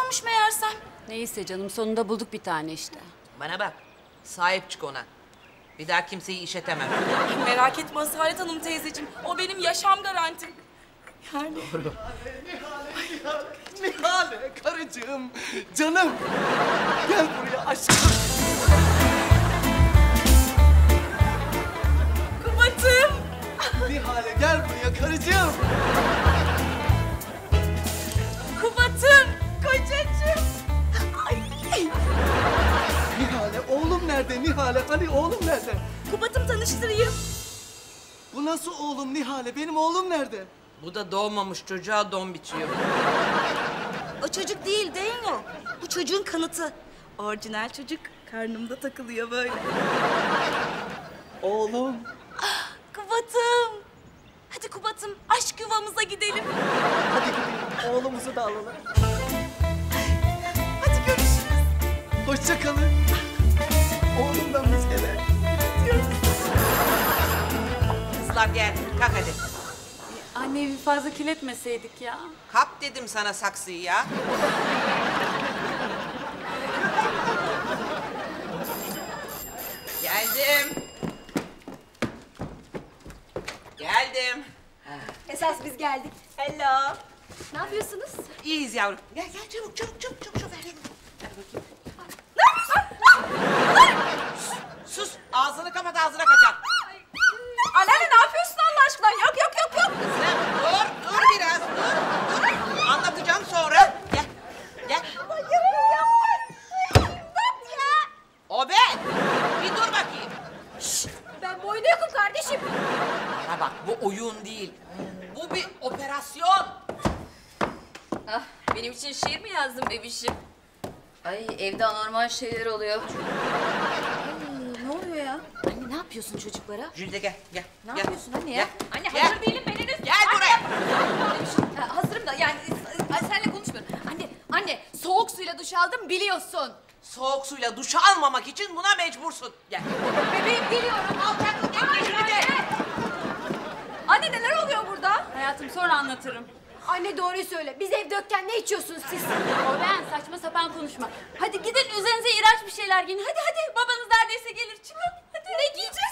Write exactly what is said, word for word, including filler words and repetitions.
varmış meğersem. Neyse canım, sonunda bulduk bir tane işte. Bana bak, sahip çık ona. Bir daha kimseyi işetemem. Merak etme Asalet Hanım teyzeciğim. O benim yaşam garantim. Yani... Doğru. Nihale, karıcığım, canım. Gel buraya aşkım. Kubat'ım. Nihale gel buraya karıcığım. Kubat'ım. Kocacığım. Ay. Nihale, oğlum nerede Nihale? Hani oğlum nerede? Kubat'ım tanıştırayım. Bu nasıl oğlum Nihale? Benim oğlum nerede? Bu da doğmamış çocuğa don biçiyor. O çocuk değil, değil mi o? Bu çocuğun kanıtı. Orijinal çocuk karnımda takılıyor böyle. Oğlum. Kubat'ım. Hadi Kubat'ım, aşk yuvamıza gidelim. Hadi gidelim, oğlumuzu da alalım. Hadi görüşürüz. Hoşça kalın. Oğlumdan müjdeler. Kızlar gel, kalk hadi. Anne bir fazla kirletmeseydik ya. Kap dedim sana saksıyı ya. Geldim. Geldim. Esas biz geldik. Hello. Ne yapıyorsunuz? İyiyiz yavrum. Gel gel çabuk çabuk çabuk çabuk. çabuk. Ver, ver bakayım. Ne yapıyorsun? Sus, ağzını kapat, ağzına kaçar. Anneanne ne yapıyorsun Allah aşkına? Yok yok yok yok. Sen dur, dur biraz, dur, dur. Anlatacağım sonra. Gel, gel. O ben. Bir dur bakayım. Ben boynu yokum kardeşim. Bana bak, bu oyun değil. Bu bir operasyon. Ah, benim için şiir mi yazdın bebişim? Ay evde anormal şeyler oluyor. Ay, ne oluyor ya? Anne ne yapıyorsun çocuklara? Jülide gel, gel. Ne gel. yapıyorsun anne ya? Gel, Anne gel. hazır değilim ben henüz. Gel buraya. Ha, hazırım da yani ay, seninle konuşmuyorum. Anne, anne soğuk suyla duş aldım biliyorsun. Soğuk suyla duş almamak için buna mecbursun. Gel. Bebeğim geliyorum. Alçaklık etme Jülide. Anne neler oluyor burada? Hayatım sonra anlatırım. Anne doğruyu söyle. Biz evde yokken ne içiyorsunuz siz? O ben saçma sapan konuşma. Hadi gidin üzerinize iğrenç bir şeyler giyin. Hadi hadi babanız neredeyse gelir çıkın. Hadi. Ne giyeceğim?